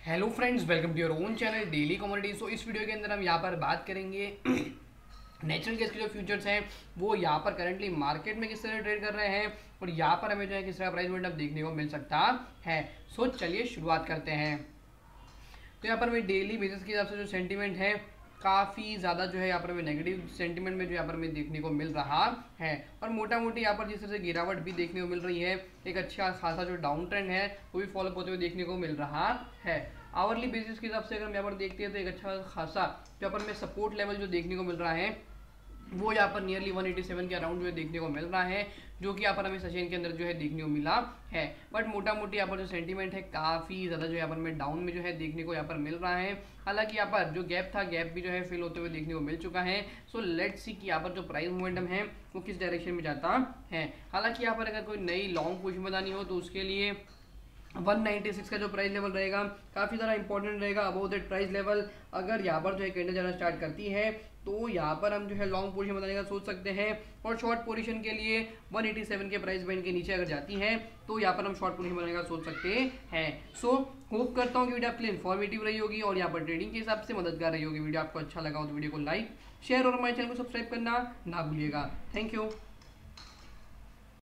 Hello friends, welcome to your own channel daily commodity. So इस video के अंदर हम यहाँ पर बात करेंगे नेचुरल गैस के जो फ्यूचर्स हैं वो यहाँ पर करंटली मार्केट में किस तरह ट्रेड कर रहे हैं और यहाँ पर हमें जो है किस तरह प्राइस मूवमेंट देखने को मिल सकता है। सो चलिए शुरुआत करते हैं। तो यहाँ पर हमें डेली बेसिस के हिसाब से जो सेंटीमेंट है काफ़ी ज़्यादा जो है यहाँ पर हमें नेगेटिव सेंटीमेंट में जो यहाँ पर हमें देखने को मिल रहा है और मोटा मोटी यहाँ पर जिस तरह से गिरावट भी देखने को मिल रही है, एक अच्छा खासा जो डाउन ट्रेंड है वो भी फॉलो होते हुए देखने को मिल रहा है। आवरली बेसिस के हिसाब से अगर हम यहाँ पर देखते हैं तो एक अच्छा खासा यहाँ पर हमें सपोर्ट लेवल जो देखने को मिल रहा है वो यहाँ पर नियरली 187 के अराउंड जो है देखने को मिल रहा है, जो कि यहाँ पर हमें सेशन के अंदर जो है देखने को मिला है। बट मोटा मोटी यहाँ पर जो सेंटीमेंट है काफ़ी ज़्यादा जो यहाँ पर हमें डाउन में जो है देखने को यहाँ पर मिल रहा है। हालांकि यहाँ पर जो गैप था, गैप भी जो है फिल होते हुए देखने को मिल चुका है। सो लेट्स सी कि यहाँ पर जो प्राइस मोमेंटम है वो किस डायरेक्शन में जाता है। हालांकि यहाँ पर अगर कोई नई लॉन्ग पोजीशन बनानी हो तो उसके लिए 196 का जो प्राइस लेवल रहेगा काफ़ी ज़्यादा इंपॉर्टेंट रहेगा। अबव दैट प्राइस लेवल अगर यहाँ पर जो है कैंडल जाना स्टार्ट करती है तो यहाँ पर हम जो है लॉन्ग पोजीशन बनाने का सोच सकते हैं और शॉर्ट पोजीशन के लिए 187 के प्राइस बैंड के नीचे अगर जाती है तो यहाँ पर हम शॉर्ट पोजीशन बनाने का सोच सकते हैं। सो होप करता हूँ कि वीडियो आपके लिए इन्फॉर्मेटिव रही होगी और यहाँ पर ट्रेडिंग के हिसाब से मददगार रही होगी। वीडियो आपको अच्छा लगा हो तो वीडियो को लाइक शेयर और हमारे चैनल को सब्सक्राइब करना ना भूलिएगा। Thank you.